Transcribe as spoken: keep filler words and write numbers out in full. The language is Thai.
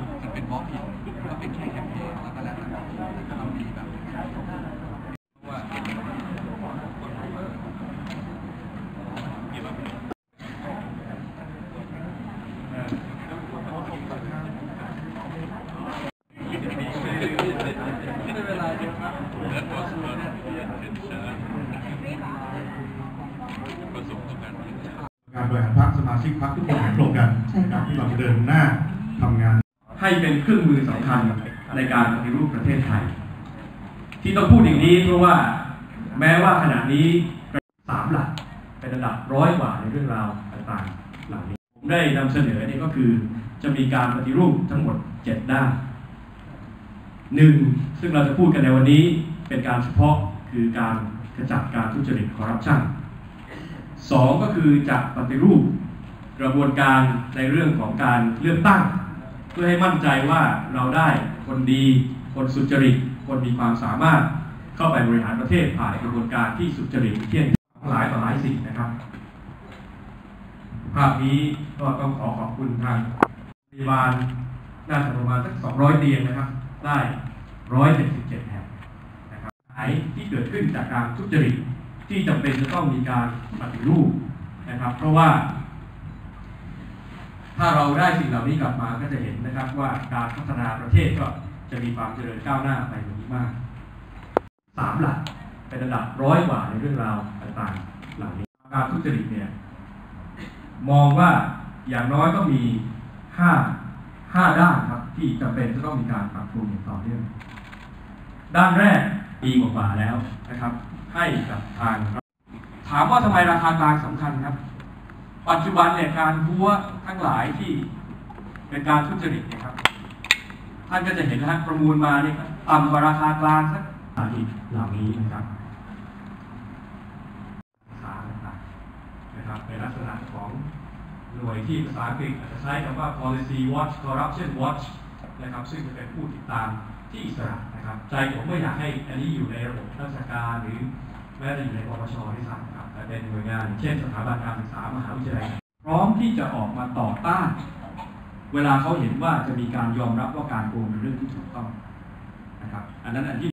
มันเป็นบล็อกผิดก็เป็นแค่แคมเปญแล้วก็แล้วแต่ถ้าเราดีแบบว่าการบริหารพรรคสมาชิกพรรคทุกคนเห็นตรงกันนะครับที่เราจะเดินหน้าทำงานให้เป็นเครื่องมือสำคัญในการปฏิรูปประเทศไทยที่ต้องพูดอย่างนี้เพราะว่าแม้ว่าขณะนี้สามหลักเป็นระดับร้อยกว่าในเรื่องราวต่างๆเหล่านี้ผมได้นำเสนอนี่ก็คือจะมีการปฏิรูปทั้งหมดเจ็ดด้านหนึ่งซึ่งเราจะพูดกันในวันนี้เป็นการเฉพาะคือการขจัดการทุจริตคอร์รัปชันสองก็คือจะปฏิรูปกระบวนการในเรื่องของการเลือกตั้งเพื่อให้มั่นใจว่าเราได้คนดีคนสุจริตคนมีความสามารถเข้าไปบริหารประเทศผ่านกระบวนการที่สุจริตเที่ยงธรรมหลายต่อหลายสิ่งนะครับภาพนี้ก็ต้องขอขอบคุณทางโรงพยาบาลน่าจะประมาณสักสองร้อยเตียงนะครับได้หนึ่งร้อยเจ็ดสิบเจ็ดแห่งนะครับหายที่เกิดขึ้นจากการทุจริตที่จำเป็นจะต้องมีการปฏิรูปนะครับเพราะว่าถ้าเราได้สิ่งเหล่านี้กลับมาก็จะเห็นนะครับว่าการพัฒนาประเทศก็จะมีความเจริญก้าวหน้าไปอย่างนี้มากสามหลักเป็นระดับร้อยกว่าในเรื่องราวต่างๆเหล่านี้การทุจริตเนี่ยมองว่าอย่างน้อยต้องมีห้าห้าด้านครับที่จำเป็นจะต้องมีการปรับปรุงอย่างต่อเนื่องด้านแรกปีกว่าๆแล้วนะครับให้กับทางถามว่าทำไมราคากลางสำคัญครับปัจจุบันเนี่ยการหัวทั้งหลายที่เป็นการทุจริตนะครับท่านก็จะเห็นนะประมูลมาเนี่ยต่ำกว่าราคากลางสักสาเหตุเหล่านี้นะครับสารต่างๆนะครับเป็นลักษณะของหน่วยที่ภาษาอังกฤษอาจจะใช้คำว่า policy watch corruption watch นะครับซึ่งจะเป็นผู้ติดตามที่อิสระนะครับใจผมไม่อยากให้อันนี้อยู่ในระบบราชการหรือแม้แต่อยู่ในปปชที่สั่งครับแต่เป็นหน่วยงานเช่นสถาบันการศึกษามหาวิทยาลัยพร้อมที่จะออกมาต่อต้านเวลาเขาเห็นว่าจะมีการยอมรับว่าการโกงเป็นเรื่องที่ถูกต้องนะครับอันนั้นอันที่